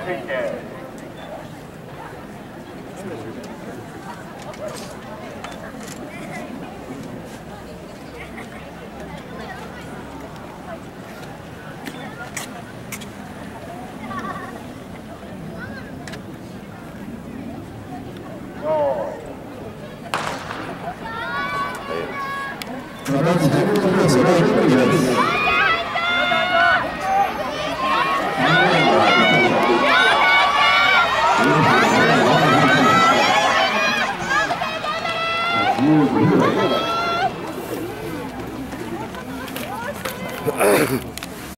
ついて。 まず自分のプレーをしていきます。